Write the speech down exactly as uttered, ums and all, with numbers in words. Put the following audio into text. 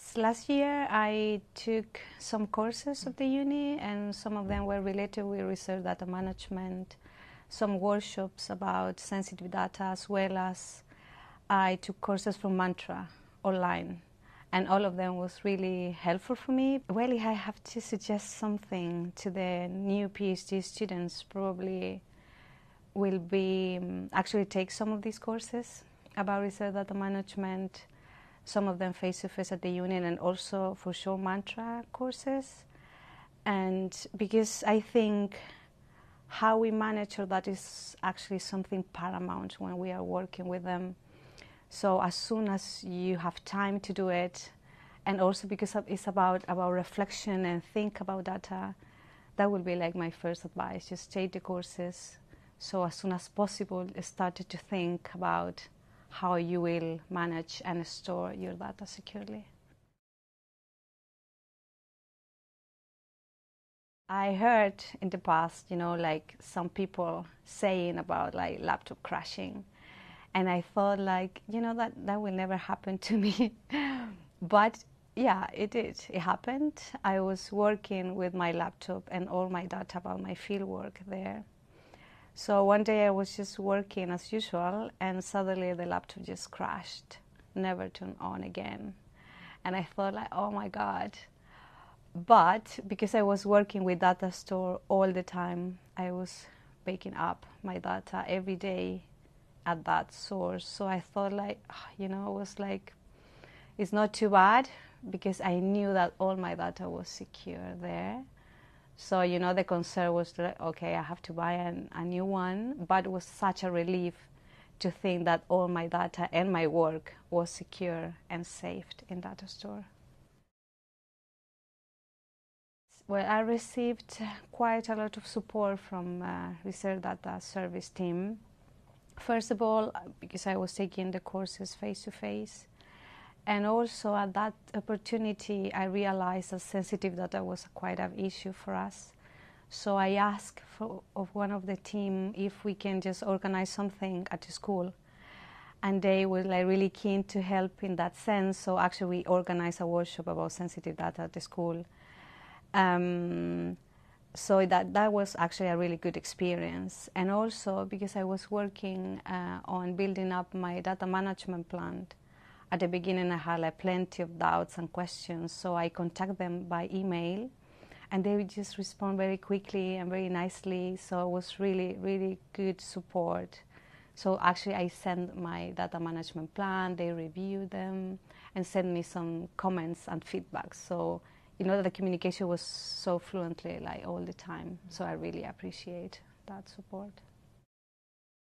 Last year I took some courses of the uni, and some of them were related with research data management, some workshops about sensitive data, as well as I took courses from Mantra online, and all of them was really helpful for me. Well, if I have to suggest something to the new PhD students, probably will be um, actually take some of these courses about research data management, some of them face-to-face at the union, and also for sure Mantra courses. And because I think how we manage all that is actually something paramount when we are working with them. So as soon as you have time to do it, and also because it's about, about reflection and think about data, that will be like my first advice. Just take the courses, so as soon as possible start to think about how you will manage and store your data securely. I heard in the past, you know, like some people saying about like laptop crashing. And I thought like, you know, that, that will never happen to me. But yeah, it did. It happened. I was working with my laptop and all my data about my fieldwork there. So one day I was just working as usual, and suddenly the laptop just crashed, never turned on again. And I thought like, oh my God. But because I was working with data store all the time, I was backing up my data every day at that source. So I thought like, you know, it was like, it's not too bad, because I knew that all my data was secure there. So, you know, the concern was like, okay, I have to buy an, a new one, but it was such a relief to think that all my data and my work was secure and saved in data store. Well, I received quite a lot of support from uh, research data service team. First of all, because I was taking the courses face-to-face. And also at that opportunity, I realized that sensitive data was quite an issue for us. So I asked for, of one of the team if we can just organize something at the school. And they were like really keen to help in that sense. So actually we organized a workshop about sensitive data at the school. Um, so that, that was actually a really good experience. And also because I was working uh, on building up my data management plan. At the beginning, I had like plenty of doubts and questions, so I contacted them by email, and they would just respond very quickly and very nicely. So it was really, really good support. So actually, I sent my data management plan. They reviewed them and sent me some comments and feedback. So you know, the communication was so fluently like all the time. So I really appreciate that support.